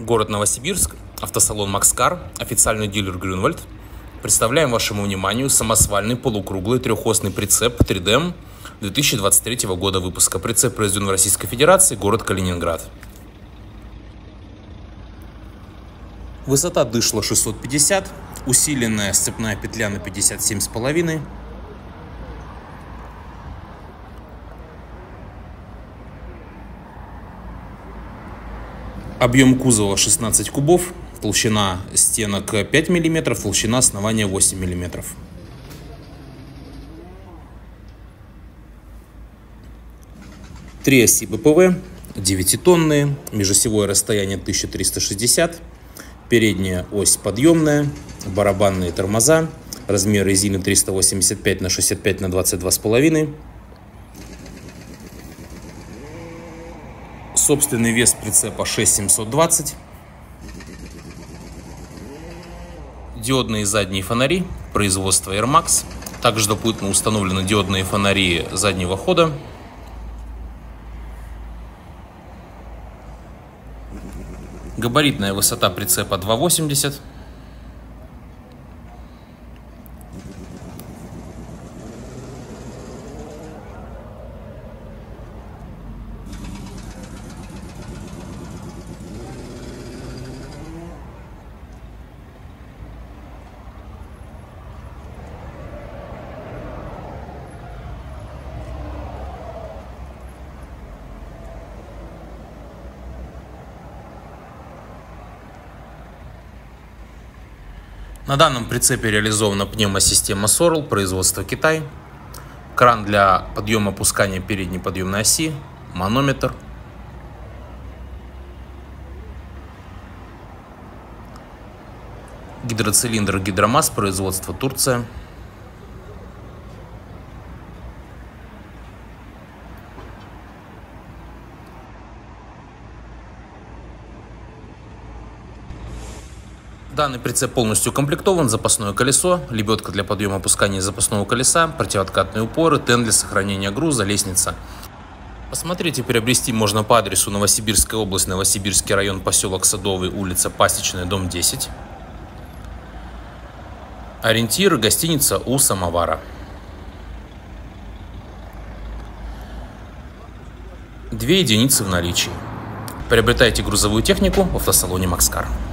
Город Новосибирск, автосалон Макскар, официальный дилер Грюнвальд. Представляем вашему вниманию самосвальный полукруглый трехосный прицеп 3DM 2023 года выпуска. Прицеп произведен в Российской Федерации, город Калининград. Высота дышла 650, усиленная сцепная петля на 57,5. Объем кузова 16 кубов, толщина стенок 5 мм, толщина основания 8 мм. Три оси БПВ, 9-тонные, межосевое расстояние 1360, передняя ось подъемная, барабанные тормоза, размер резины 385 на 65 на 22,5. Собственный вес прицепа 6720. Диодные задние фонари производства Air Max. Также дополнительно установлены диодные фонари заднего хода. Габаритная высота прицепа 2,80. На данном прицепе реализована пневмосистема Sorel, производство Китай, кран для подъема-опускания передней подъемной оси, манометр, гидроцилиндр Гидромаз, производство Турция, Данный прицеп полностью укомплектован: запасное колесо, лебедка для подъема-опускания запасного колеса, противооткатные упоры, тен для сохранения груза, лестница. Посмотреть и приобрести можно по адресу: Новосибирская область, Новосибирский район, поселок Садовый, улица Пасечная, дом 10. Ориентир: гостиница «У самовара». 2 единицы в наличии. Приобретайте грузовую технику в автосалоне Макскар.